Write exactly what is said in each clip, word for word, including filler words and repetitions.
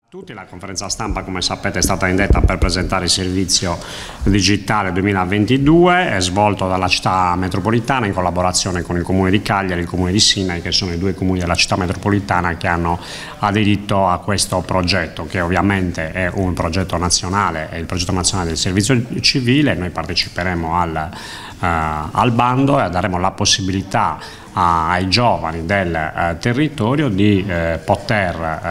Tutti, la conferenza stampa, come sapete, è stata indetta per presentare il servizio digitale duemilaventidue, è svolto dalla città metropolitana in collaborazione con il comune di Cagliari e il comune di Sinaia, che sono i due comuni della città metropolitana che hanno aderito a questo progetto, che ovviamente è un progetto nazionale, è il progetto nazionale del servizio civile. Noi parteciperemo al, uh, al bando e daremo la possibilità ai giovani del eh, territorio di eh, poter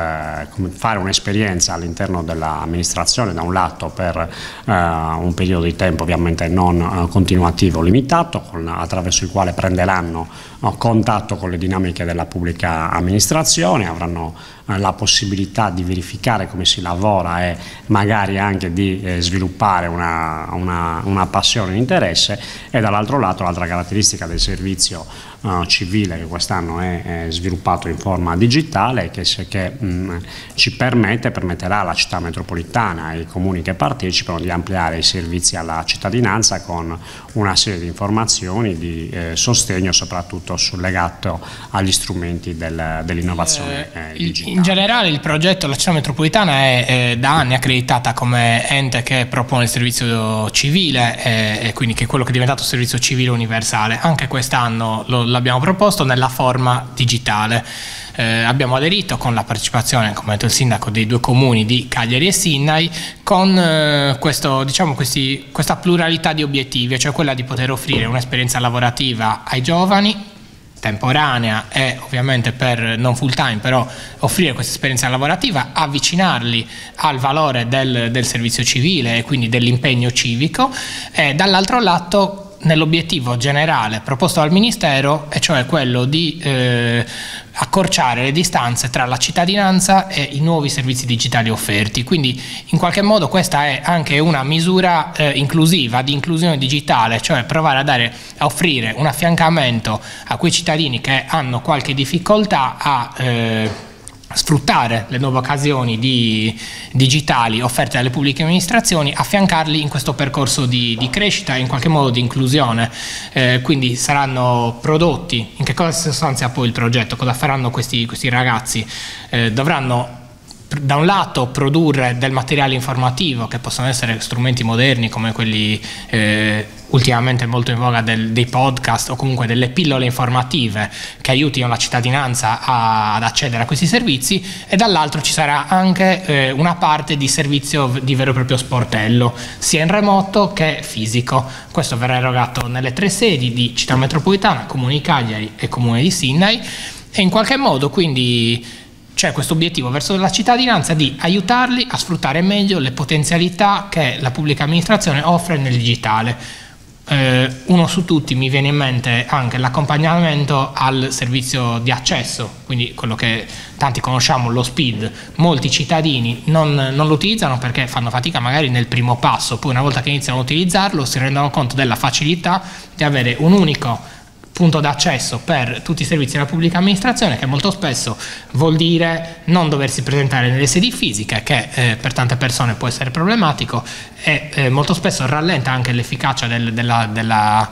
eh, fare un'esperienza all'interno dell'amministrazione, da un lato per eh, un periodo di tempo ovviamente non eh, continuativo, limitato, con, attraverso il quale prenderanno eh, contatto con le dinamiche della pubblica amministrazione, avranno eh, la possibilità di verificare come si lavora e magari anche di eh, sviluppare una, una, una passione, un interesse, e dall'altro lato l'altra caratteristica del servizio uh, civile, che quest'anno è, è sviluppato in forma digitale, che, se, che mh, ci permette, permetterà alla città metropolitana e ai comuni che partecipano di ampliare i servizi alla cittadinanza con una serie di informazioni, di eh, sostegno soprattutto sul legato agli strumenti del, dell'innovazione eh, digitale. In generale il progetto, la città metropolitana è, è da anni accreditata come ente che propone il servizio civile e, e quindi che è quello che è diventato servizio civile universale. Anche quest'anno l'abbiamo proposto nella forma digitale. Eh, abbiamo aderito con la partecipazione, come ha detto il sindaco, dei due comuni di Cagliari e Sinaia, con eh, questo, diciamo, questi, questa pluralità di obiettivi, cioè quella di poter offrire un'esperienza lavorativa ai giovani, temporanea e ovviamente per non full time, però offrire questa esperienza lavorativa, avvicinarli al valore del, del servizio civile e quindi dell'impegno civico, e dall'altro lato nell'obiettivo generale proposto dal Ministero, e cioè quello di eh, accorciare le distanze tra la cittadinanza e i nuovi servizi digitali offerti. Quindi in qualche modo questa è anche una misura eh, inclusiva, di inclusione digitale, cioè provare a, dare, a offrire un affiancamento a quei cittadini che hanno qualche difficoltà a eh, sfruttare le nuove occasioni di, digitali offerte dalle pubbliche amministrazioni, affiancarli in questo percorso di, di crescita e in qualche modo di inclusione. Eh, quindi saranno prodotti. In che cosa si sostanzia poi il progetto? Cosa faranno questi, questi ragazzi? Eh, dovranno da un lato produrre del materiale informativo, che possono essere strumenti moderni come quelli eh, ultimamente molto in voga del, dei podcast, o comunque delle pillole informative che aiutino la cittadinanza a, ad accedere a questi servizi, e dall'altro ci sarà anche eh, una parte di servizio di vero e proprio sportello, sia in remoto che fisico. Questo verrà erogato nelle tre sedi di Città Metropolitana, Comune di Cagliari e Comune di Sinaia, e in qualche modo quindi c'è questo obiettivo verso la cittadinanza di aiutarli a sfruttare meglio le potenzialità che la pubblica amministrazione offre nel digitale. Eh, uno su tutti mi viene in mente anche l'accompagnamento al servizio di accesso, quindi quello che tanti conosciamo, lo SPID. Molti cittadini non, non lo utilizzano perché fanno fatica magari nel primo passo, poi una volta che iniziano a utilizzarlo si rendono conto della facilità di avere un unico punto d'accesso per tutti i servizi della pubblica amministrazione, che molto spesso vuol dire non doversi presentare nelle sedi fisiche, che eh, per tante persone può essere problematico, e eh, molto spesso rallenta anche l'efficacia del, della, della,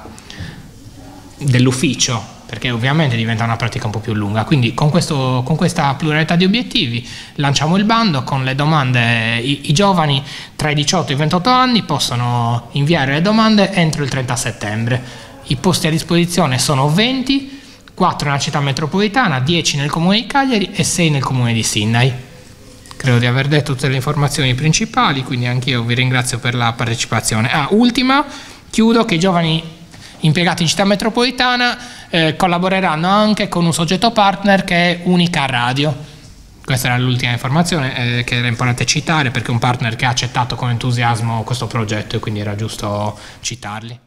dell'ufficio, perché ovviamente diventa una pratica un po' più lunga. Quindi con, questo, con questa pluralità di obiettivi lanciamo il bando con le domande. I, i giovani tra i diciotto e i ventotto anni possono inviare le domande entro il trenta settembre. I posti a disposizione sono venti, quattro nella città metropolitana, dieci nel comune di Cagliari e sei nel comune di Sinaia. Credo di aver detto tutte le informazioni principali, quindi anch'io vi ringrazio per la partecipazione. Ah, ultima, chiudo che i giovani impiegati in città metropolitana eh, collaboreranno anche con un soggetto partner che è Unica Radio. Questa era l'ultima informazione eh, che era importante citare, perché è un partner che ha accettato con entusiasmo questo progetto e quindi era giusto citarli.